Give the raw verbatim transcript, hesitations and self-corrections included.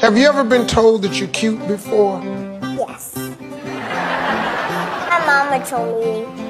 Have you ever been told that you're cute before? Yes. My mama told me